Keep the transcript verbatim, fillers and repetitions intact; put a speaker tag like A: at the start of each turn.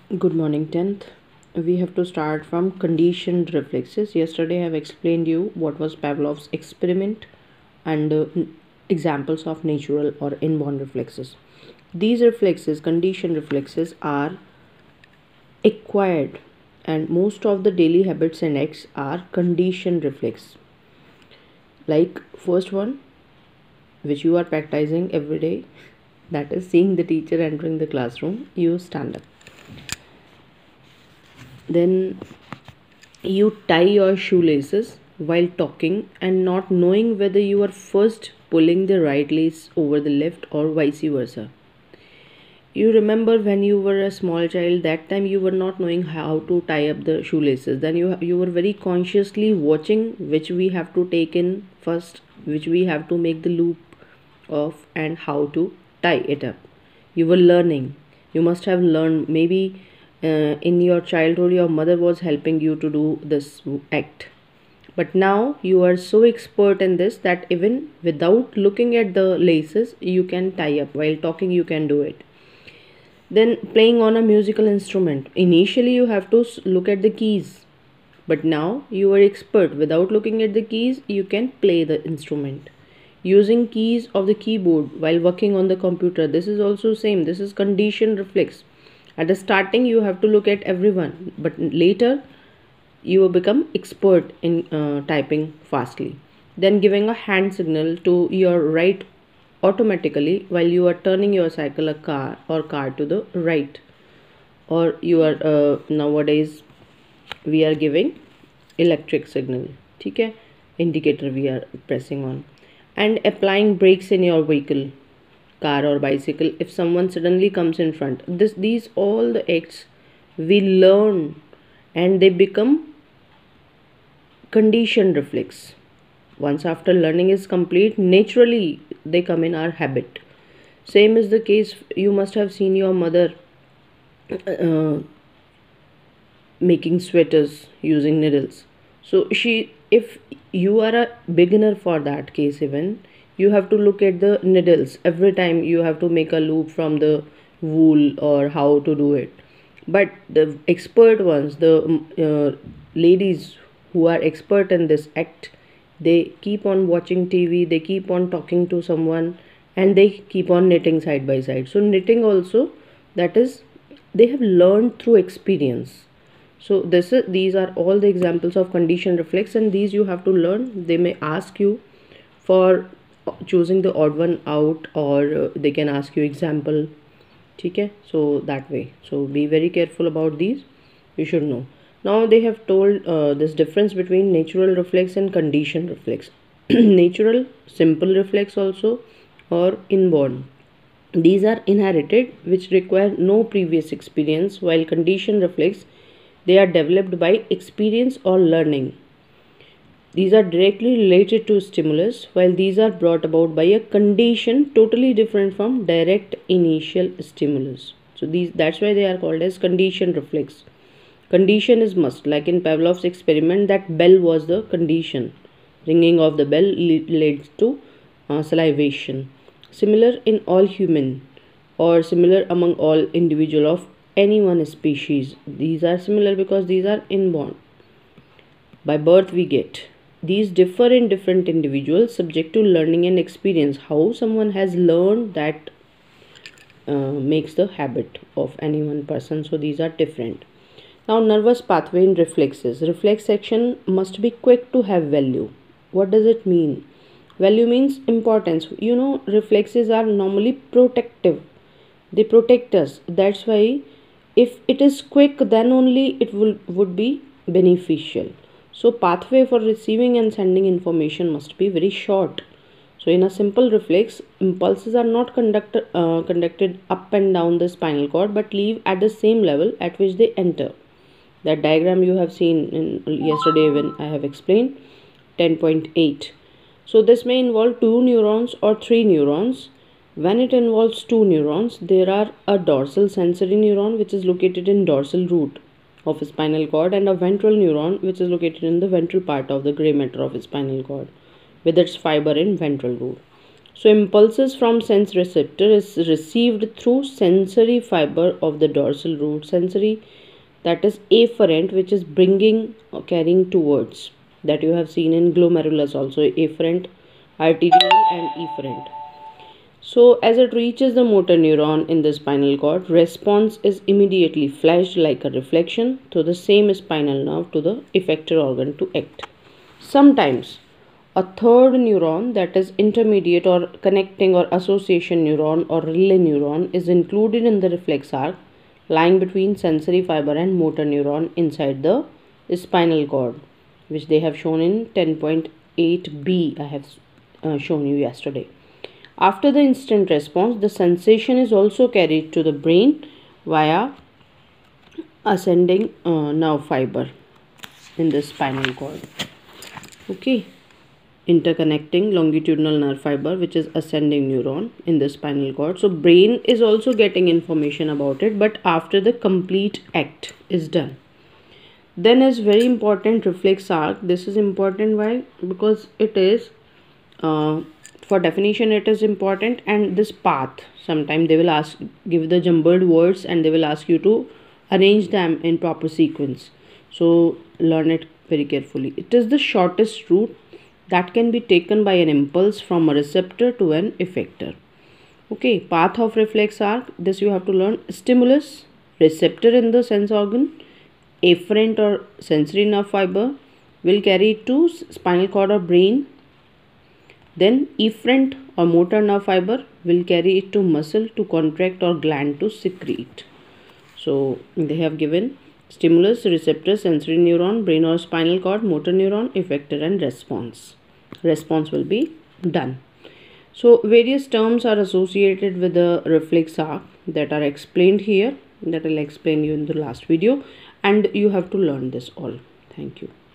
A: Good morning, tenth. We have to start from conditioned reflexes. Yesterday I have explained you what was Pavlov's experiment and uh, examples of natural or inborn reflexes. These reflexes, conditioned reflexes, are acquired, and most of the daily habits and acts are conditioned reflex. Like first one, which you are practicing every day, that is seeing the teacher entering the classroom, you stand up. Then you tie your shoelaces while talking and not knowing whether you are first pulling the right lace over the left or vice versa. You remember when you were a small child, that time you were not knowing how to tie up the shoelaces. Then you you were very consciously watching which we have to take in first, which we have to make the loop of, and how to tie it up. You were learning. You must have learned maybe uh, in your childhood your mother was helping you to do this act, but now you are so expert in this that even without looking at the laces you can tie up. While talking you can do it. Then playing on a musical instrument, initially you have to look at the keys, but now you are expert. Without looking at the keys you can play the instrument. Using keys of the keyboard while working on the computer, this is also same. This is conditioned reflex. At the starting you have to look at everyone, but later you will become expert in uh, typing fastly. Then giving a hand signal to your right automatically while you are turning your cycle, a car or car to the right, or you are uh, nowadays we are giving electric signal, okay, indicator we are pressing on. And applying brakes in your vehicle, car or bicycle, if someone suddenly comes in front. This these all the acts we learn, and they become conditioned reflex. Once after learning is complete, naturally they come in our habit. Same is the case, you must have seen your mother uh, making sweaters using needles. So she, if you are a beginner for that case, even you have to look at the needles every time. You have to make a loop from the wool or how to do it. But the expert ones, the uh, ladies who are expert in this act, they keep on watching T V, they keep on talking to someone, and they keep on knitting side by side. So knitting also, that is, they have learned through experience. So this is, these are all the examples of conditioned reflex, and these you have to learn. They may ask you for choosing the odd one out, or uh, they can ask you example, okay? So that way, so be very careful about these, you should know. Now they have told uh, this difference between natural reflex and conditioned reflex. Natural, simple reflex also, or inborn. These are inherited, which require no previous experience, while conditioned reflex, they are developed by experience or learning. These are directly related to stimulus, while these are brought about by a condition totally different from direct initial stimulus. So these, that's why they are called as conditioned reflex. Condition is must, like in Pavlov's experiment, that bell was the condition. Ringing of the bell leads to uh, salivation. Similar in all human, or similar among all individual of any one species. These are similar because these are inborn. By birth we get. These differ in different individuals subject to learning and experience. How someone has learned, that uh, makes the habit of any one person. So these are different. Now nervous pathway in reflexes. Reflex action must be quick to have value. What does it mean? Value means importance. You know, reflexes are normally protective. They protect us. That's why if it is quick, then only it will would be beneficial. So pathway for receiving and sending information must be very short. So in a simple reflex, impulses are not conduct, uh, conducted up and down the spinal cord, but leave at the same level at which they enter. That diagram you have seen in yesterday when I have explained, ten point eight. So this may involve two neurons or three neurons. When it involves two neurons, there are a dorsal sensory neuron which is located in dorsal root of spinal cord, and a ventral neuron which is located in the ventral part of the gray matter of spinal cord with its fiber in ventral root. So impulses from sense receptor is received through sensory fiber of the dorsal root. Sensory, that is afferent, which is bringing or carrying towards, that you have seen in glomerulus also, afferent, arterial and efferent. So as it reaches the motor neuron in the spinal cord, response is immediately flashed like a reflection to the same spinal nerve to the effector organ to act. Sometimes a third neuron, that is intermediate or connecting or association neuron or relay neuron, is included in the reflex arc lying between sensory fiber and motor neuron inside the spinal cord, which they have shown in ten point eight b. I have uh, shown you yesterday. After the instant response, the sensation is also carried to the brain via ascending uh, nerve fiber in the spinal cord. Okay, interconnecting longitudinal nerve fiber, which is ascending neuron in the spinal cord. So brain is also getting information about it, but after the complete act is done. Then is very important reflex arc. This is important. Why? Because it is uh, for definition it is important, and this path, sometimes they will ask, give the jumbled words and they will ask you to arrange them in proper sequence. So learn it very carefully. It is the shortest route that can be taken by an impulse from a receptor to an effector. Okay, path of reflex arc, this you have to learn. Stimulus, receptor in the sense organ, afferent or sensory nerve fiber will carry it to spinal cord or brain. Then efferent or motor nerve fiber will carry it to muscle to contract or gland to secrete. So they have given stimulus, receptor, sensory neuron, brain or spinal cord, motor neuron, effector and response. Response will be done. So various terms are associated with the reflex arc that are explained here, that I'll explain you in the last video, and you have to learn this all. Thank you.